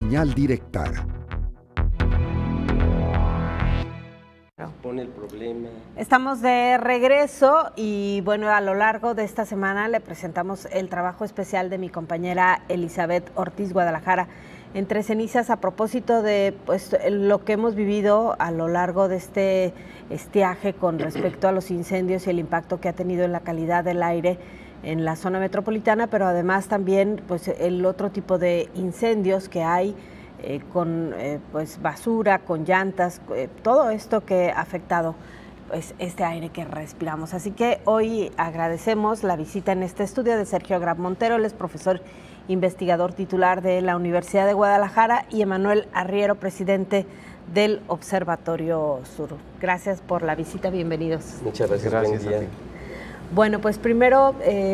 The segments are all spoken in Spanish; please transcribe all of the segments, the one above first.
Señal directa. Pone el problema. Estamos de regreso y bueno, a lo largo de esta semana le presentamos el trabajo especial de mi compañera Elizabeth Ortiz Guadalajara, Entre cenizas, a propósito de pues lo que hemos vivido a lo largo de este estiaje con respecto a los incendios y el impacto que ha tenido en la calidad del aire en la zona metropolitana, pero además también pues el otro tipo de incendios que hay con pues basura, con llantas, todo esto que ha afectado pues este aire que respiramos. Así que hoy agradecemos la visita en este estudio de Sergio Grab Montero, él es profesor investigador titular de la Universidad de Guadalajara, y Emanuel Arriero, presidente del Observatorio Sur. Gracias por la visita, bienvenidos. Muchas gracias. Buen día. Bueno, pues primero,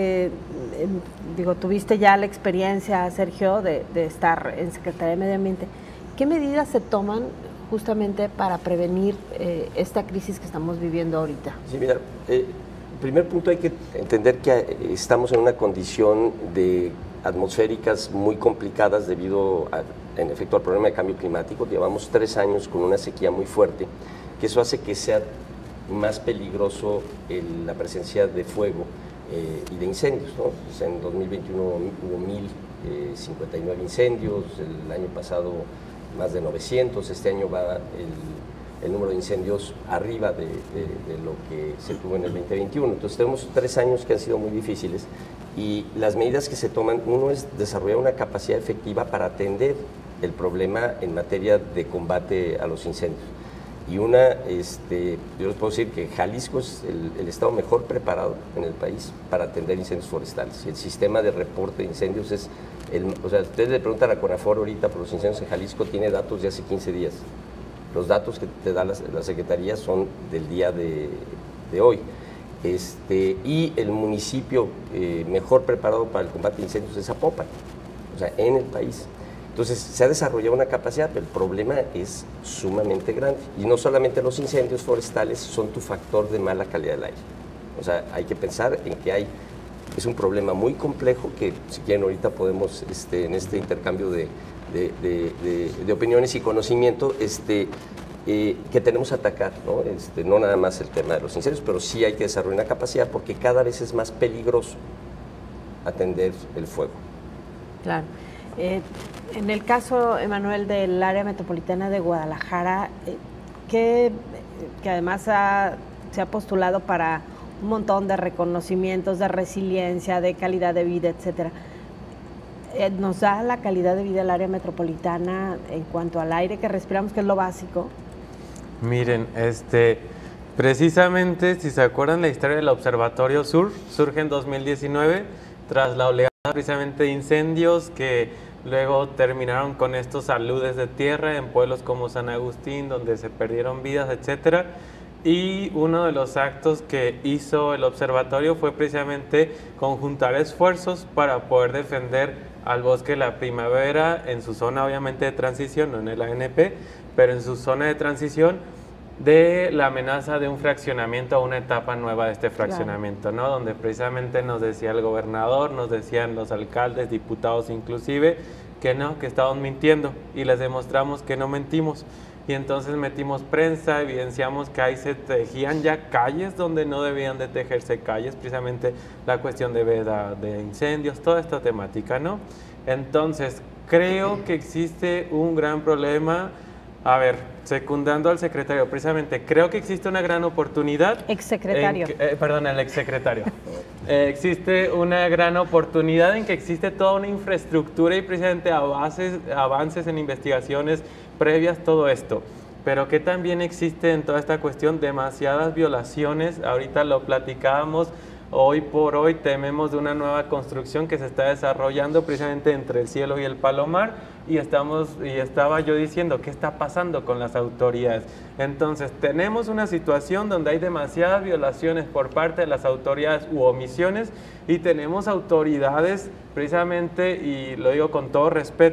tuviste ya la experiencia, Sergio, de estar en Secretaría de Medio Ambiente. ¿Qué medidas se toman justamente para prevenir esta crisis que estamos viviendo ahorita? Sí, mira, primer punto, hay que entender que estamos en una condición de atmosféricas muy complicadas debido, en efecto, al problema de cambio climático. Llevamos 3 años con una sequía muy fuerte, que eso hace que sea más peligroso la presencia de fuego y de incendios, ¿no? Pues en 2021 hubo 1.059 incendios, el año pasado más de 900, este año va el número de incendios arriba de lo que se tuvo en el 2021. Entonces tenemos 3 años que han sido muy difíciles, y las medidas que se toman, uno es desarrollar una capacidad efectiva para atender el problema en materia de combate a los incendios. Y yo les puedo decir que Jalisco es el estado mejor preparado en el país para atender incendios forestales. Y el sistema de reporte de incendios es, ustedes le preguntan a CONAFOR ahorita por los incendios en Jalisco, tiene datos de hace 15 días. Los datos que te da la Secretaría son del día de hoy. Y el municipio mejor preparado para el combate de incendios es Zapopan, en el país. Entonces, se ha desarrollado una capacidad, pero el problema es sumamente grande. Y no solamente los incendios forestales son tu factor de mala calidad del aire. Hay que pensar en que es un problema muy complejo que, si quieren, ahorita podemos, en este intercambio de opiniones y conocimiento, que tenemos que atacar, ¿no? No nada más el tema de los incendios, pero sí hay que desarrollar una capacidad, porque cada vez es más peligroso atender el fuego. Claro. En el caso, Emanuel, del área metropolitana de Guadalajara, que además se ha postulado para un montón de reconocimientos de resiliencia, de calidad de vida, etcétera. ¿Nos da la calidad de vida el área metropolitana en cuanto al aire que respiramos, que es lo básico? Miren, precisamente, si se acuerdan, la historia del Observatorio Sur surge en 2019 tras la oleada precisamente de incendios que luego terminaron con estos aludes de tierra en pueblos como San Agustín, donde se perdieron vidas, etcétera. Y uno de los actos que hizo el observatorio fue precisamente conjuntar esfuerzos para poder defender al bosque de la primavera en su zona, obviamente, de transición, no en el ANP, pero en su zona de transición, de la amenaza de un fraccionamiento o una etapa nueva de este fraccionamiento, ¿no? Donde precisamente nos decía el gobernador, nos decían los alcaldes, diputados inclusive, que no, que estaban mintiendo, y les demostramos que no mentimos. Y entonces metimos prensa, evidenciamos que ahí se tejían ya calles donde no debían de tejerse calles, precisamente la cuestión de veda de incendios, toda esta temática, ¿no? Entonces, creo que existe un gran problema. A ver, secundando al secretario, precisamente, creo que existe una gran oportunidad. Exsecretario. Perdón, el exsecretario. Existe una gran oportunidad en que existe toda una infraestructura y precisamente avances en investigaciones previas, todo esto. Pero que también existe en toda esta cuestión demasiadas violaciones. Ahorita lo platicábamos. Hoy por hoy tememos de una nueva construcción que se está desarrollando precisamente entre el cielo y el palomar, y estaba yo diciendo, ¿qué está pasando con las autoridades? Entonces, tenemos una situación donde hay demasiadas violaciones por parte de las autoridades u omisiones, y tenemos autoridades precisamente, y lo digo con todo respeto,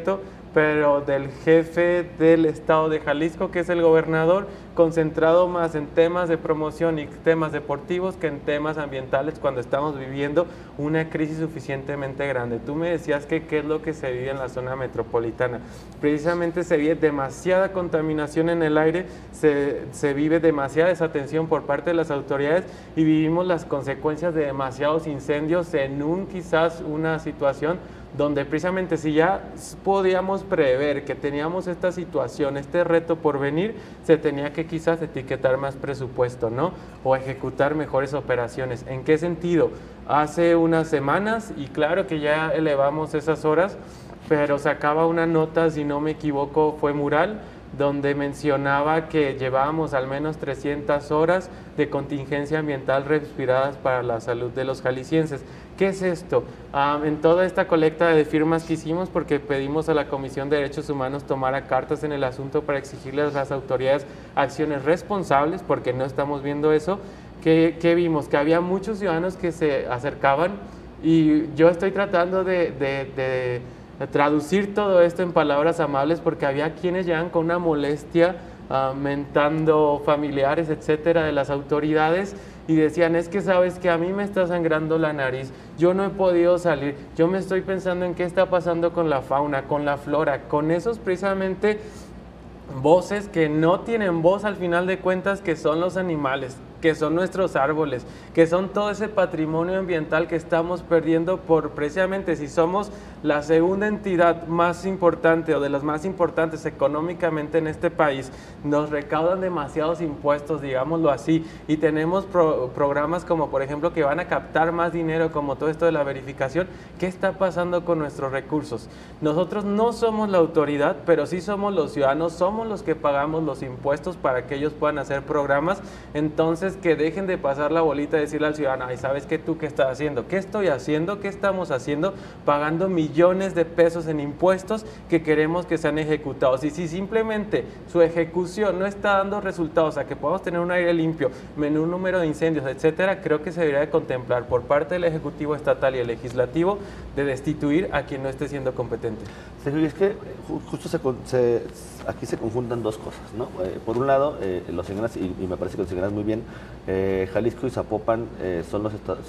pero del jefe del estado de Jalisco, que es el gobernador, concentrado más en temas de promoción y temas deportivos que en temas ambientales cuando estamos viviendo una crisis suficientemente grande. Tú me decías que qué es lo que se vive en la zona metropolitana. Precisamente se vive demasiada contaminación en el aire, se vive demasiada desatención por parte de las autoridades y vivimos las consecuencias de demasiados incendios en quizás una situación donde precisamente si ya podíamos prever que teníamos esta situación, este reto por venir, se tenía que quizás etiquetar más presupuesto, ¿no? O ejecutar mejores operaciones. ¿En qué sentido? Hace unas semanas, y claro que ya elevamos esas horas, pero sacaba una nota, si no me equivoco, fue Mural, donde mencionaba que llevábamos al menos 300 horas de contingencia ambiental respiradas para la salud de los jaliscienses. ¿Qué es esto? En toda esta colecta de firmas que hicimos, porque pedimos a la Comisión de Derechos Humanos tomara cartas en el asunto para exigirles a las autoridades acciones responsables, porque no estamos viendo eso, ¿qué vimos? Que había muchos ciudadanos que se acercaban y yo estoy tratando de traducir todo esto en palabras amables porque había quienes llegan con una molestia mentando familiares, etcétera, de las autoridades y decían, es que sabes que a mí me está sangrando la nariz, yo no he podido salir, yo me estoy pensando en qué está pasando con la fauna, con la flora, con esos precisamente voces que no tienen voz al final de cuentas, que son los animales, que son nuestros árboles, que son todo ese patrimonio ambiental que estamos perdiendo por precisamente si somos la segunda entidad más importante o de las más importantes económicamente en este país, nos recaudan demasiados impuestos, digámoslo así, y tenemos programas como por ejemplo que van a captar más dinero, como todo esto de la verificación. ¿Qué está pasando con nuestros recursos? Nosotros no somos la autoridad, pero sí somos los ciudadanos, somos los que pagamos los impuestos para que ellos puedan hacer programas. Entonces que dejen de pasar la bolita y decirle al ciudadano, ay, ¿sabes qué tú qué estás haciendo? ¿Qué estoy haciendo? ¿Qué estamos haciendo? Pagando millones de pesos en impuestos que queremos que sean ejecutados. Y si simplemente su ejecución no está dando resultados a que podamos tener un aire limpio, menor número de incendios, etcétera, creo que se debería de contemplar por parte del Ejecutivo Estatal y el Legislativo de destituir a quien no esté siendo competente. Sergio, es que justo aquí se conjuntan dos cosas, ¿no? Por un lado, lo señalas, y me parece que lo señalas muy bien, Jalisco y Zapopan son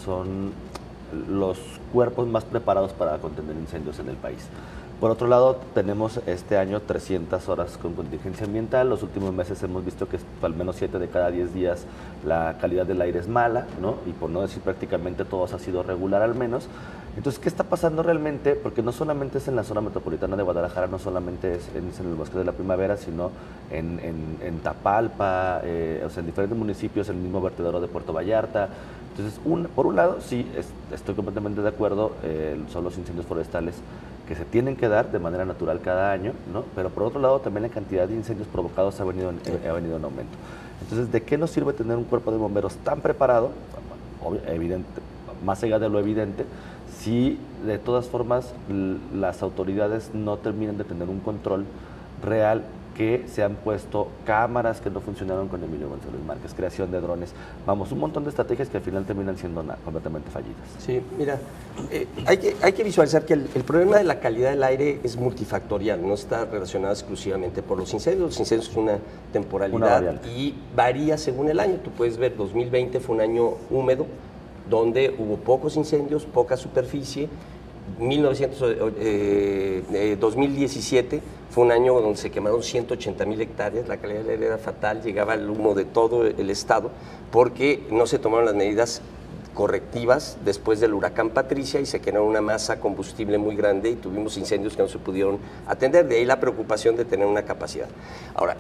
los cuerpos más preparados para contener incendios en el país. Por otro lado, tenemos este año 300 horas con contingencia ambiental. Los últimos meses hemos visto que al menos 7 de cada 10 días la calidad del aire es mala, ¿no? Y por no decir prácticamente todos ha sido regular al menos. Entonces, ¿qué está pasando realmente? Porque no solamente es en la zona metropolitana de Guadalajara, no solamente es en el Bosque de la Primavera, sino en Tapalpa, o sea, en diferentes municipios, el mismo vertedero de Puerto Vallarta. Entonces, por un lado, sí, estoy completamente de acuerdo, son los incendios forestales que se tienen que dar de manera natural cada año, ¿no? Pero por otro lado también la cantidad de incendios provocados ha venido en aumento. Entonces, ¿de qué nos sirve tener un cuerpo de bomberos tan preparado, evidente, más allá de lo evidente, si de todas formas las autoridades no terminan de tener un control real, que se han puesto cámaras que no funcionaron con Emilio González Márquez, creación de drones, vamos, un montón de estrategias que al final terminan siendo completamente fallidas? Sí, mira, hay que visualizar que el problema de la calidad del aire es multifactorial, no está relacionado exclusivamente por los incendios. Los incendios es una temporalidad y varía según el año. Tú puedes ver, 2020 fue un año húmedo, donde hubo pocos incendios, poca superficie. 2017 fue un año donde se quemaron 180,000 hectáreas, la calidad del aire era fatal, llegaba el humo de todo el estado porque no se tomaron las medidas correctivas después del huracán Patricia y se generó una masa combustible muy grande y tuvimos incendios que no se pudieron atender, de ahí la preocupación de tener una capacidad. Ahora,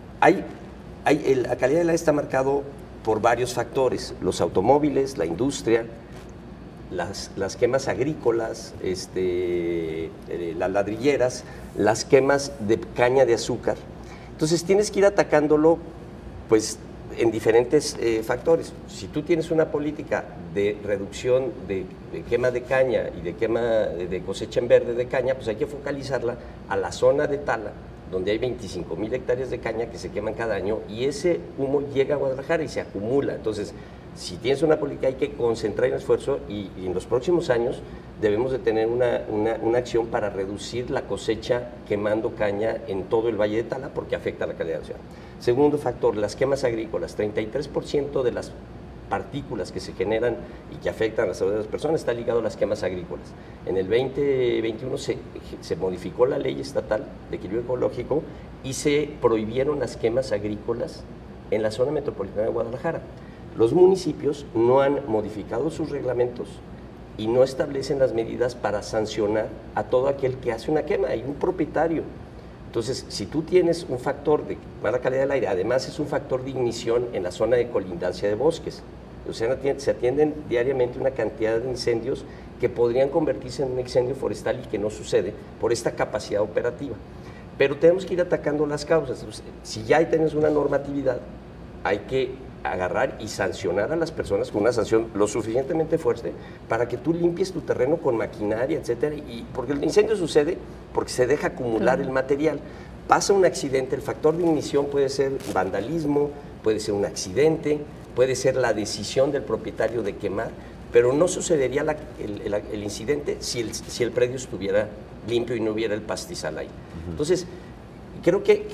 la calidad del aire está marcado por varios factores, los automóviles, la industria, las quemas agrícolas, las ladrilleras, las quemas de caña de azúcar. Entonces tienes que ir atacándolo pues, en diferentes factores. Si tú tienes una política de reducción de quema de caña y de quema de cosecha en verde de caña, pues hay que focalizarla a la zona de tala, donde hay 25,000 hectáreas de caña que se queman cada año y ese humo llega a Guadalajara y se acumula. Entonces, si tienes una política hay que concentrar el esfuerzo y en los próximos años debemos de tener una acción para reducir la cosecha quemando caña en todo el Valle de Tala, porque afecta a la calidad de la ciudad. Segundo factor, las quemas agrícolas. 33% de las partículas que se generan y que afectan a la salud de las personas está ligado a las quemas agrícolas. En el 2021 se modificó la ley estatal de equilibrio ecológico y se prohibieron las quemas agrícolas en la zona metropolitana de Guadalajara. Los municipios no han modificado sus reglamentos y no establecen las medidas para sancionar a todo aquel que hace una quema. Hay un propietario. Entonces, si tú tienes un factor de mala calidad del aire, además es un factor de ignición en la zona de colindancia de bosques. O sea, se atienden diariamente una cantidad de incendios que podrían convertirse en un incendio forestal y que no sucede por esta capacidad operativa. Pero tenemos que ir atacando las causas. Si ya tenemos una normatividad, hay que agarrar y sancionar a las personas con una sanción lo suficientemente fuerte para que tú limpies tu terreno con maquinaria, etcétera, y porque el incendio sucede porque se deja acumular el material. Pasa un accidente, el factor de ignición puede ser vandalismo, puede ser un accidente, puede ser la decisión del propietario de quemar, pero no sucedería el incidente si el predio estuviera limpio y no hubiera el pastizal ahí. Entonces, creo que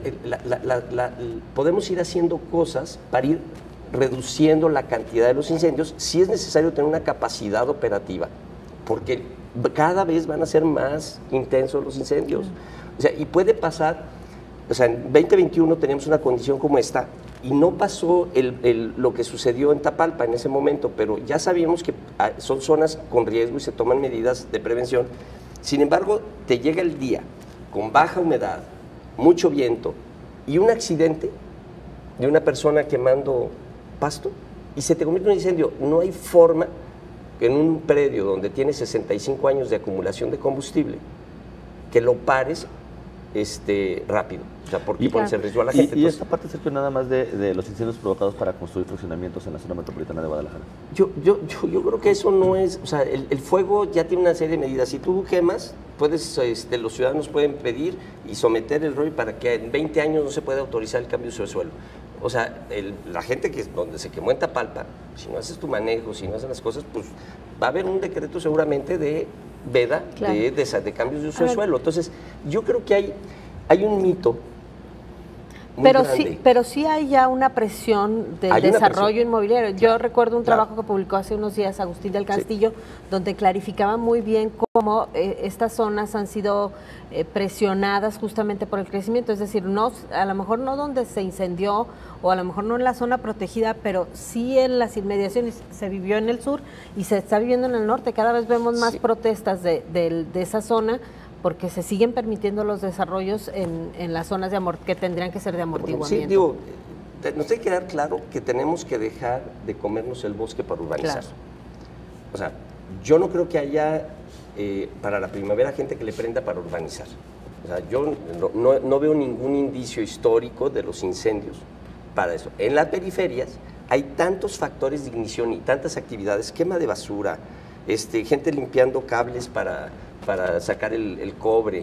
podemos ir haciendo cosas para ir reduciendo la cantidad de los incendios. Sí es necesario tener una capacidad operativa, porque cada vez van a ser más intensos los incendios. O sea, y puede pasar, o sea, en 2021 teníamos una condición como esta, y no pasó lo que sucedió en Tapalpa en ese momento, pero ya sabíamos que son zonas con riesgo y se toman medidas de prevención. Sin embargo, te llega el día con baja humedad, mucho viento y un accidente de una persona quemando pasto y se te convierte en un incendio. No hay forma que en un predio donde tiene 65 años de acumulación de combustible que lo pares rápido, o sea, porque pones en riesgo a la gente. Y esta parte, Sergio, nada más de los incendios provocados para construir fraccionamientos en la zona metropolitana de Guadalajara. Yo creo que eso no es, o sea, el fuego ya tiene una serie de medidas. Si tú quemas, los ciudadanos pueden pedir y someter el ROI para que en 20 años no se pueda autorizar el cambio de uso de suelo. O sea, la gente donde se quemó en Tapalpa, si no haces tu manejo, si no haces las cosas, pues va a haber un decreto seguramente de veda, claro, de cambios de uso de suelo. Entonces, yo creo que hay un mito muy grande. Pero sí hay ya una presión del desarrollo inmobiliario. Yo recuerdo un trabajo que publicó hace unos días Agustín del Castillo, donde clarificaba muy bien cómo estas zonas han sido presionadas justamente por el crecimiento. Es decir, a lo mejor no donde se incendió o a lo mejor no en la zona protegida, pero sí en las inmediaciones. Se vivió en el sur y se está viviendo en el norte. Cada vez vemos más protestas de esa zona, porque se siguen permitiendo los desarrollos en las zonas que tendrían que ser de amortiguamiento. Sí, digo, nos tiene que quedar claro que tenemos que dejar de comernos el bosque para urbanizar. Claro. O sea, yo no creo que haya para la primavera gente que le prenda para urbanizar. O sea, yo no veo ningún indicio histórico de los incendios para eso. En las periferias hay tantos factores de ignición y tantas actividades, quema de basura, gente limpiando cables para sacar el cobre,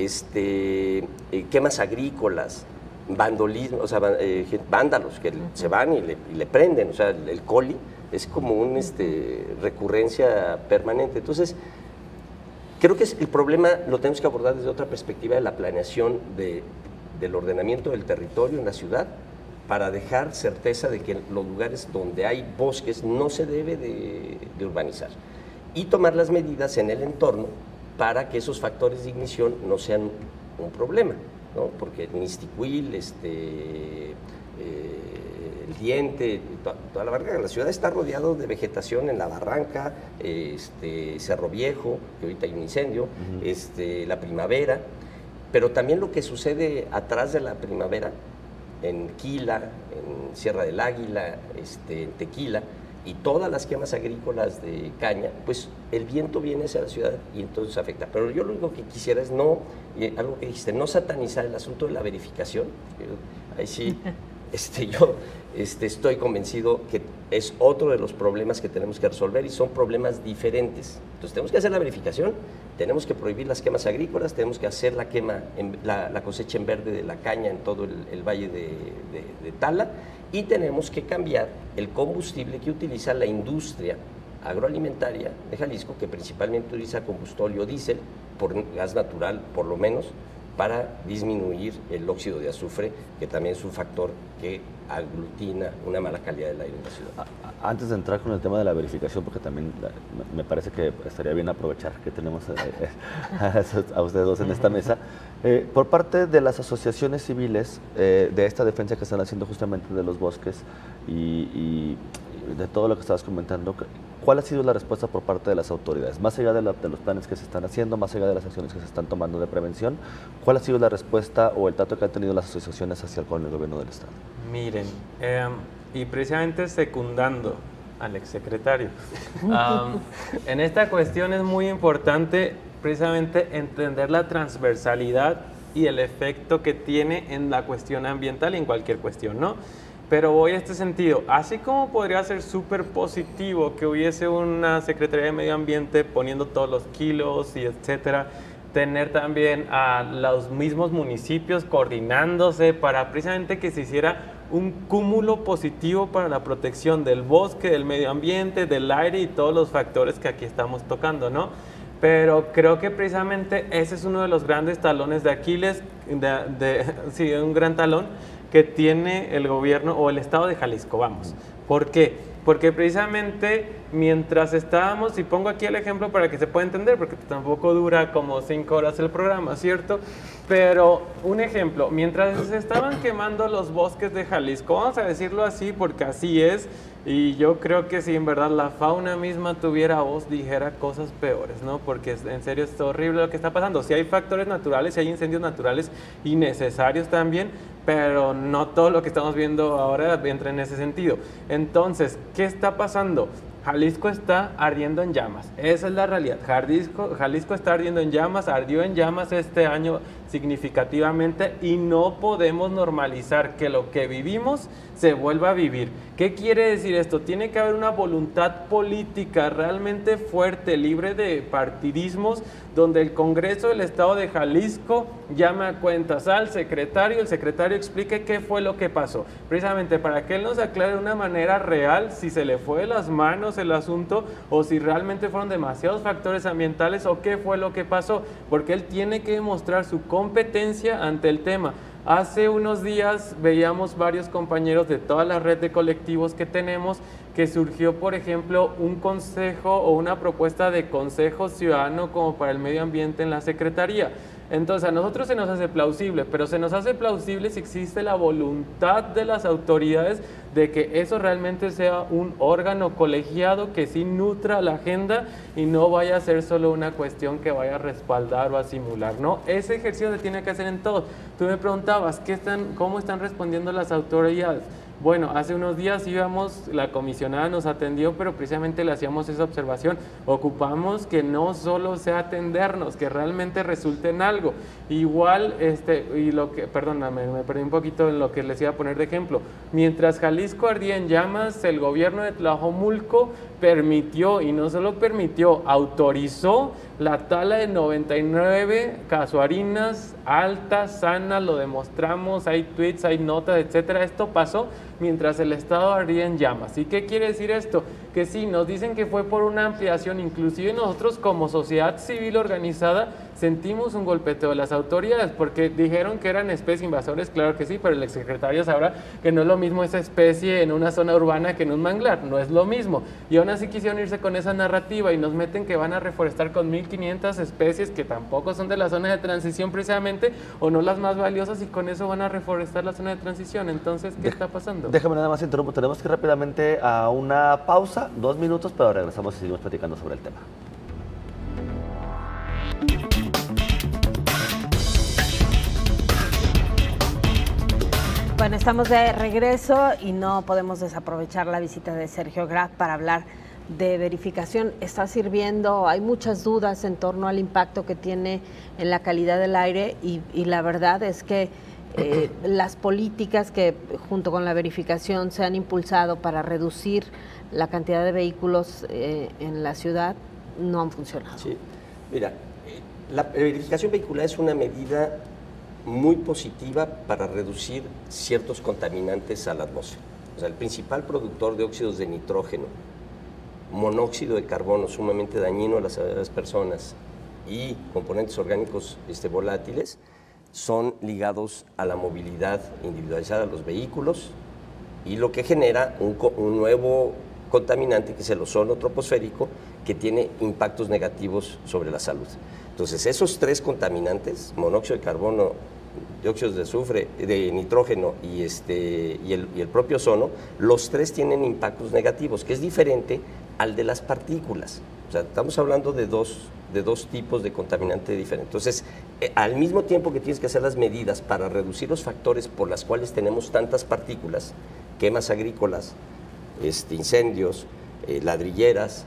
quemas agrícolas, vandalismo, o sea, vándalos que se van y le prenden, o sea, el coli es como una recurrencia permanente. Entonces, creo que el problema lo tenemos que abordar desde otra perspectiva de la planeación del ordenamiento del territorio en la ciudad, para dejar certeza de que en los lugares donde hay bosques no se debe de urbanizar, y tomar las medidas en el entorno para que esos factores de ignición no sean un problema, ¿no? Porque Nisticuil, el Diente, toda la barranca, la ciudad está rodeado de vegetación en la barranca, Cerro Viejo, que ahorita hay un incendio, la Primavera, pero también lo que sucede atrás de la Primavera, en Quila, en Sierra del Águila, en Tequila, y todas las quemas agrícolas de caña, pues el viento viene hacia la ciudad y entonces afecta. Pero yo lo único que quisiera es algo que dijiste, no satanizar el asunto de la verificación. Ahí sí, yo estoy convencido que es otro de los problemas que tenemos que resolver y son problemas diferentes. Entonces tenemos que hacer la verificación, tenemos que prohibir las quemas agrícolas, tenemos que hacer la cosecha en verde de la caña en todo el valle de Tala, y tenemos que cambiar el combustible que utiliza la industria agroalimentaria de Jalisco, que principalmente utiliza combustóleo diésel, por gas natural por lo menos, para disminuir el óxido de azufre, que también es un factor que aglutina una mala calidad del aire en la ciudad. Antes de entrar con el tema de la verificación, porque también me parece que estaría bien aprovechar que tenemos a ustedes dos en esta mesa, por parte de las asociaciones civiles, de esta defensa que están haciendo justamente de los bosques y de todo lo que estabas comentando, ¿cuál ha sido la respuesta por parte de las autoridades? Más allá de los planes que se están haciendo, más allá de las acciones que se están tomando de prevención, ¿cuál ha sido la respuesta o el trato que han tenido las asociaciones con el gobierno del Estado? Miren, y precisamente secundando al exsecretario, en esta cuestión es muy importante precisamente entender la transversalidad y el efecto que tiene en la cuestión ambiental y en cualquier cuestión, ¿no? Pero voy a este sentido, así como podría ser súper positivo que hubiese una Secretaría de Medio Ambiente poniendo todos los kilos y etcétera, tener también a los mismos municipios coordinándose para precisamente que se hiciera un cúmulo positivo para la protección del bosque, del medio ambiente, del aire y todos los factores que aquí estamos tocando, ¿no? Pero creo que precisamente ese es uno de los grandes talones de Aquiles, sí, un gran talón que tiene el gobierno o el estado de Jalisco, vamos. ¿Por qué? Porque precisamente mientras estábamos, y pongo aquí el ejemplo para que se pueda entender, porque tampoco dura como 5 horas el programa, ¿cierto? Pero un ejemplo, mientras se estaban quemando los bosques de Jalisco, vamos a decirlo así porque así es, y yo creo que si en verdad la fauna misma tuviera voz, dijera cosas peores, ¿no? Porque en serio es horrible lo que está pasando. Si hay factores naturales, si hay incendios naturales y necesarios también, pero no todo lo que estamos viendo ahora entra en ese sentido. Entonces, ¿qué está pasando? Jalisco está ardiendo en llamas, esa es la realidad. Jalisco está ardiendo en llamas, ardió en llamas este año significativamente y no podemos normalizar que lo que vivimos se vuelva a vivir. ¿Qué quiere decir esto? Tiene que haber una voluntad política realmente fuerte, libre de partidismos, donde el Congreso del Estado de Jalisco llame a cuentas al secretario, el secretario explique qué fue lo que pasó, precisamente para que él nos aclare de una manera real si se le fue de las manos el asunto o si realmente fueron demasiados factores ambientales o qué fue lo que pasó, porque él tiene que demostrar su competencia ante el tema. Hace unos días veíamos varios compañeros de toda la red de colectivos que tenemos que surgió, por ejemplo, un consejo o una propuesta de consejo ciudadano como para el medio ambiente en la Secretaría. Entonces a nosotros se nos hace plausible, pero se nos hace plausible si existe la voluntad de las autoridades de que eso realmente sea un órgano colegiado que sí nutra la agenda y no vaya a ser solo una cuestión que vaya a respaldar o a simular, ¿no? Ese ejercicio se tiene que hacer en todo. Tú me preguntabas, ¿cómo están respondiendo las autoridades? Bueno, hace unos días íbamos, la comisionada nos atendió, pero precisamente le hacíamos esa observación. Ocupamos que no solo sea atendernos, que realmente resulte en algo. Igual, perdóname, me perdí un poquito en lo que les iba a poner de ejemplo. Mientras Jalisco ardía en llamas, el gobierno de Tlajomulco permitió, y no solo permitió, autorizó la tala de 99 casuarinas altas, sanas, lo demostramos, hay tweets, hay notas, etcétera. Esto pasó mientras el estado ardía en llamas. ¿Y qué quiere decir esto? Que sí, nos dicen que fue por una ampliación, inclusive nosotros como sociedad civil organizada sentimos un golpeteo de las autoridades porque dijeron que eran especies invasoras, claro que sí, pero el exsecretario sabrá que no es lo mismo esa especie en una zona urbana que en un manglar, no es lo mismo. Y aún así quisieron irse con esa narrativa y nos meten que van a reforestar con 1.500 especies que tampoco son de la zona de transición precisamente o no las más valiosas y con eso van a reforestar la zona de transición. Entonces, ¿qué está pasando? Déjame nada más interrumpir, tenemos que ir rápidamente a una pausa, 2 minutos, pero regresamos y seguimos platicando sobre el tema. Bueno, estamos de regreso y no podemos desaprovechar la visita de Sergio Graf para hablar de verificación. Está sirviendo, hay muchas dudas en torno al impacto que tiene en la calidad del aire y la verdad es que las políticas que junto con la verificación se han impulsado para reducir la cantidad de vehículos en la ciudad no han funcionado. Sí, mira, la verificación vehicular es una medida muy positiva para reducir ciertos contaminantes a la atmósfera. O sea, el principal productor de óxidos de nitrógeno monóxido de carbono sumamente dañino a las personas y componentes orgánicos volátiles son ligados a la movilidad individualizada de los vehículos y lo que genera un nuevo contaminante que es el ozono troposférico que tiene impactos negativos sobre la salud. Entonces esos 3 contaminantes, monóxido de carbono, dióxido de azufre, de nitrógeno y el propio ozono, los 3 tienen impactos negativos, que es diferente al de las partículas. O sea, estamos hablando de dos tipos de contaminante diferentes. Entonces, al mismo tiempo que tienes que hacer las medidas para reducir los factores por las cuales tenemos tantas partículas, quemas agrícolas, incendios, ladrilleras,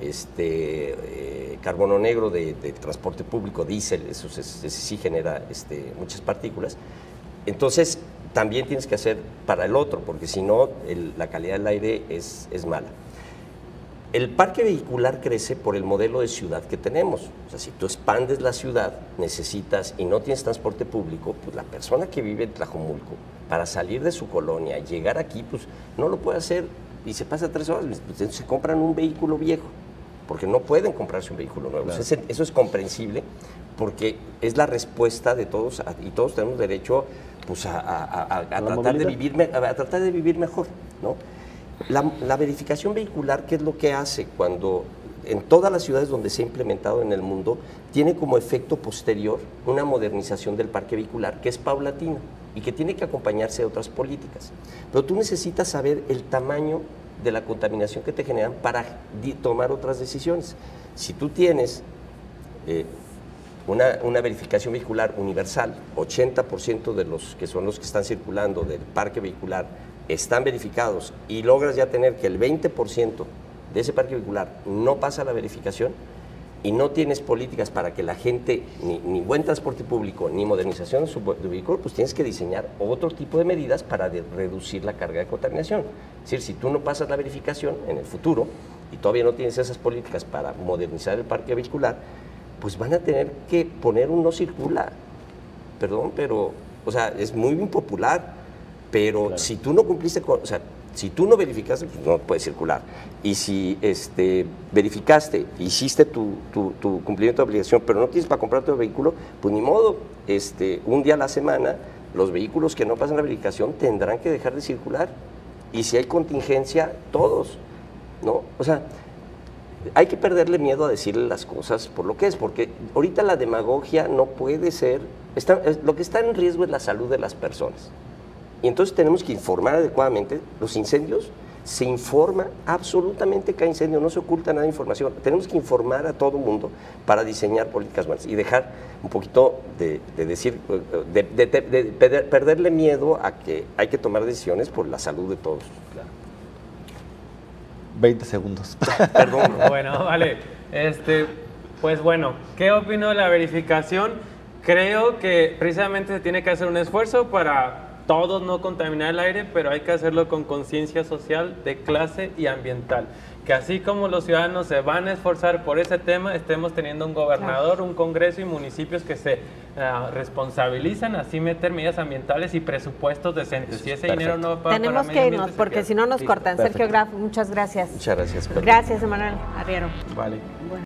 carbono negro de transporte público, diésel, eso sí genera muchas partículas. Entonces, también tienes que hacer para el otro, porque si no, la calidad del aire es mala. El parque vehicular crece por el modelo de ciudad que tenemos. O sea, si tú expandes la ciudad, necesitas y no tienes transporte público, pues la persona que vive en Tlajomulco, para salir de su colonia y llegar aquí, pues no lo puede hacer y se pasa 3 horas. Entonces se compran un vehículo viejo, porque no pueden comprarse un vehículo nuevo. Claro. Eso es comprensible, porque es la respuesta de todos, y todos tenemos derecho pues, a tratar de vivir mejor, ¿no? La verificación vehicular, ¿qué es lo que hace cuando en todas las ciudades donde se ha implementado en el mundo, tiene como efecto posterior una modernización del parque vehicular que es paulatino y que tiene que acompañarse de otras políticas? Pero tú necesitas saber el tamaño de la contaminación que te generan para tomar otras decisiones. Si tú tienes una verificación vehicular universal, 80% de los que son los que están circulando del parque vehicular están verificados y logras ya tener que el 20% de ese parque vehicular no pasa la verificación y no tienes políticas para que la gente, ni buen transporte público, ni modernización de su vehículo, pues tienes que diseñar otro tipo de medidas para reducir la carga de contaminación. Es decir, si tú no pasas la verificación en el futuro y todavía no tienes esas políticas para modernizar el parque vehicular, pues van a tener que poner un no circula. Perdón, pero, o sea, es muy impopular. Pero claro, si tú no cumpliste con, o sea, si tú no verificaste, pues no puedes circular. Y si verificaste, hiciste tu cumplimiento de obligación, pero no tienes para comprarte un vehículo, pues ni modo, un día a la semana, los vehículos que no pasan la verificación tendrán que dejar de circular. Y si hay contingencia, todos, ¿no? O sea, hay que perderle miedo a decirle las cosas por lo que es, porque ahorita la demagogia no puede ser, lo que está en riesgo es la salud de las personas. Y entonces tenemos que informar adecuadamente. Los incendios, se informa absolutamente cada incendio, no se oculta nada de información. Tenemos que informar a todo el mundo para diseñar políticas buenas y dejar un poquito de perderle miedo a que hay que tomar decisiones por la salud de todos. Claro. 20 segundos. Perdón. Bueno, vale. Pues bueno, ¿qué opino de la verificación? Creo que precisamente se tiene que hacer un esfuerzo para todos no contaminar el aire, pero hay que hacerlo con conciencia social, de clase y ambiental. Que así como los ciudadanos se van a esforzar por ese tema, estemos teniendo un gobernador, un congreso y municipios que se responsabilizan, así meter medidas ambientales y presupuestos decentes. Si ese dinero no va para tenemos que irnos, porque si no nos cortan. Sergio Graf, muchas gracias. Muchas gracias. Gracias, Emanuel Arriero. Vale. Bueno.